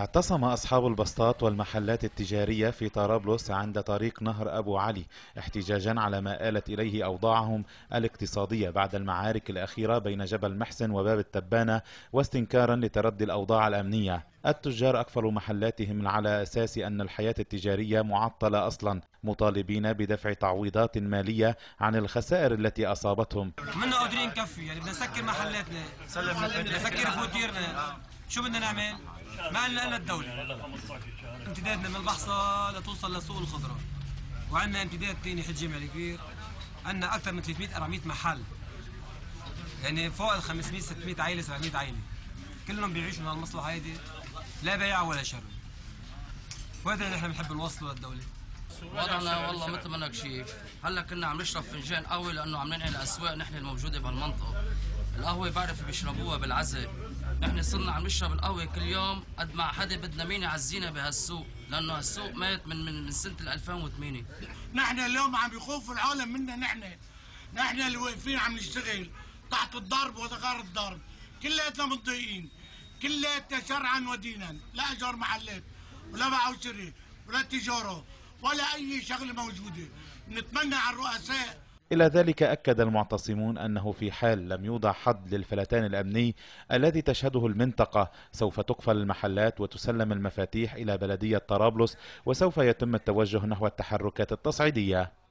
اعتصم أصحاب البسطات والمحلات التجارية في طرابلس عند طريق نهر أبو علي احتجاجا على ما آلت إليه أوضاعهم الاقتصادية بعد المعارك الأخيرة بين جبل محسن وباب التبانة، واستنكارا لتردي الأوضاع الأمنية. التجار أقفلوا محلاتهم على أساس أن الحياة التجارية معطلة أصلا، مطالبين بدفع تعويضات مالية عن الخسائر التي أصابتهم. منا قادرين نكفي، يعني بدنا نسكر محلاتنا، بدنا نسكر فواتيرنا، شو بدنا نعمل؟ ما لنا الا الدولة. امتدادنا من البحصة لتوصل لسوق الخضرة، وعندنا امتداد ثاني حج جمعي كبير، عندنا أكثر من 300 400 محل، يعني فوق ال 500 600 عائلة 700 عائلة، كلهم بيعيشوا من هالمصلحة هيدي، لا بيع ولا شر. وهذا اللي نحن بنحب نوصله للدولة. وضعنا والله مثل ما انك شايف، هلا كنا عم نشرب فنجان قهوه لانه عم ننقل الاسواق نحن الموجوده بهالمنطقه. القهوه بعرف بيشربوها بالعزاء، نحن صرنا عم نشرب القهوه كل يوم قد ما حدا بدنا مين يعزينا بهالسوق، لانه هالسوق مات من سنه 2008. نحن اليوم عم يخوفوا العالم منا، نحن اللي واقفين عم نشتغل تحت الضرب وغير الضرب، كلياتنا متضايقين، كلياتنا شرعا ودينا، لا ايجار محلات ولا بيع وشراء ولا تجاره ولا أي شغلة موجودة. نتمنى على الرؤساء. إلى ذلك أكد المعتصمون أنه في حال لم يوضع حد للفلتان الأمني الذي تشهده المنطقة سوف تقفل المحلات وتسلم المفاتيح إلى بلدية طرابلس، وسوف يتم التوجه نحو التحركات التصعيدية.